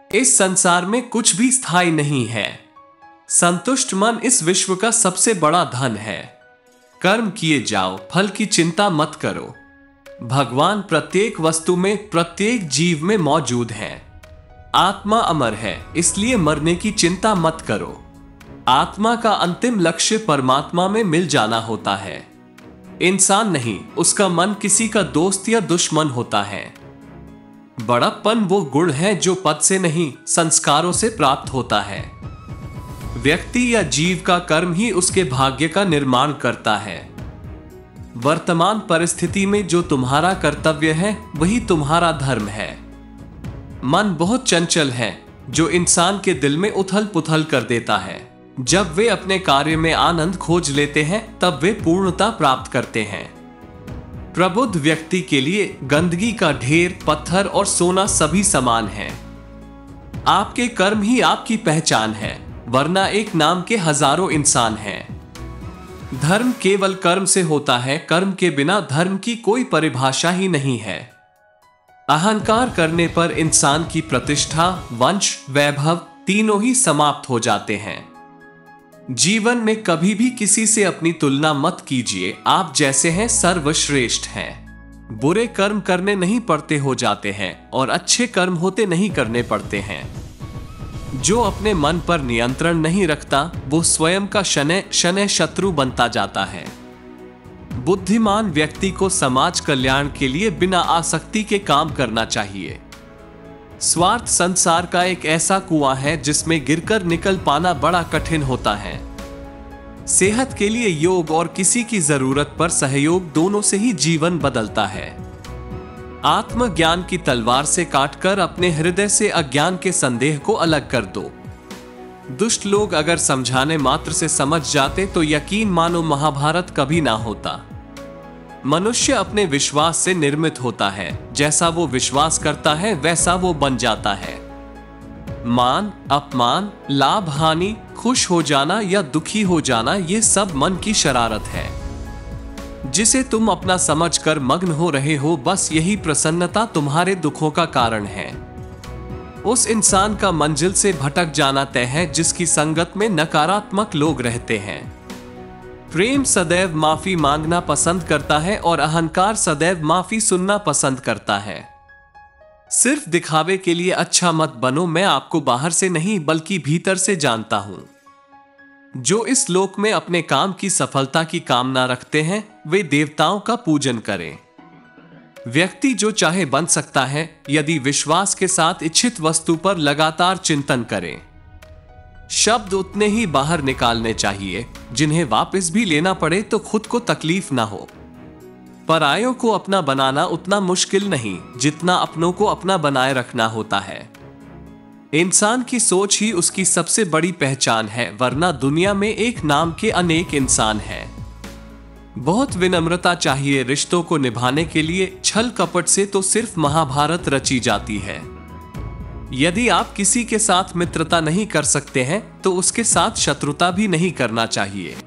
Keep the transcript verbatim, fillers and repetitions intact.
इस संसार में कुछ भी स्थायी नहीं है। संतुष्ट मन इस विश्व का सबसे बड़ा धन है। कर्म किए जाओ, फल की चिंता मत करो। भगवान प्रत्येक वस्तु में, प्रत्येक जीव में मौजूद है। आत्मा अमर है, इसलिए मरने की चिंता मत करो। आत्मा का अंतिम लक्ष्य परमात्मा में मिल जाना होता है। इंसान नहीं, उसका मन किसी का दोस्त या दुश्मन होता है। बड़प्पन वो गुण है जो पद से नहीं, संस्कारों से प्राप्त होता है। व्यक्ति या जीव का कर्म ही उसके भाग्य का निर्माण करता है। वर्तमान परिस्थिति में जो तुम्हारा कर्तव्य है वही तुम्हारा धर्म है। मन बहुत चंचल है, जो इंसान के दिल में उथल पुथल कर देता है। जब वे अपने कार्य में आनंद खोज लेते हैं तब वे पूर्णता प्राप्त करते हैं। प्रबुद्ध व्यक्ति के लिए गंदगी का ढेर, पत्थर और सोना सभी समान हैं। आपके कर्म ही आपकी पहचान है, वरना एक नाम के हजारों इंसान हैं। धर्म केवल कर्म से होता है, कर्म के बिना धर्म की कोई परिभाषा ही नहीं है। अहंकार करने पर इंसान की प्रतिष्ठा, वंश, वैभव तीनों ही समाप्त हो जाते हैं। जीवन में कभी भी किसी से अपनी तुलना मत कीजिए। आप जैसे हैं सर्वश्रेष्ठ हैं। बुरे कर्म करने नहीं पड़ते हो जाते हैं और अच्छे कर्म होते नहीं करने पड़ते हैं। जो अपने मन पर नियंत्रण नहीं रखता वो स्वयं का शनै शनै शत्रु बनता जाता है। बुद्धिमान व्यक्ति को समाज कल्याण के लिए बिना आसक्ति के काम करना चाहिए। स्वार्थ संसार का एक ऐसा कुआं है जिसमें गिरकर निकल पाना बड़ा कठिन होता है। सेहत के लिए योग और किसी की जरूरत पर सहयोग, दोनों से ही जीवन बदलता है। आत्मज्ञान की तलवार से काटकर अपने हृदय से अज्ञान के संदेह को अलग कर दो। दुष्ट लोग अगर समझाने मात्र से समझ जाते तो यकीन मानो महाभारत कभी ना होता। मनुष्य अपने विश्वास से निर्मित होता है। जैसा वो विश्वास करता है वैसा वो बन जाता है। मान, अपमान, लाभ, हानि, खुश हो जाना या दुखी हो जाना, ये सब मन की शरारत है जिसे तुम अपना समझकर मग्न हो रहे हो। बस यही प्रसन्नता तुम्हारे दुखों का कारण है। उस इंसान का मंजिल से भटक जाना तय है जिसकी संगत में नकारात्मक लोग रहते हैं। प्रेम सदैव माफी मांगना पसंद करता है और अहंकार सदैव माफी सुनना पसंद करता है। सिर्फ दिखावे के लिए अच्छा मत बनो। मैं आपको बाहर से नहीं बल्कि भीतर से जानता हूं। जो इस लोक में अपने काम की सफलता की कामना रखते हैं वे देवताओं का पूजन करें। व्यक्ति जो चाहे बन सकता है यदि विश्वास के साथ इच्छित वस्तु पर लगातार चिंतन करें। शब्द उतने ही बाहर निकालने चाहिए जिन्हें वापस भी लेना पड़े तो खुद को तकलीफ ना हो। परायों को अपना बनाना उतना मुश्किल नहीं जितना अपनों को अपना बनाए रखना होता है। इंसान की सोच ही उसकी सबसे बड़ी पहचान है, वरना दुनिया में एक नाम के अनेक इंसान हैं। बहुत विनम्रता चाहिए रिश्तों को निभाने के लिए। छल कपट से तो सिर्फ महाभारत रची जाती है। यदि आप किसी के साथ मित्रता नहीं कर सकते हैं तो उसके साथ शत्रुता भी नहीं करना चाहिए।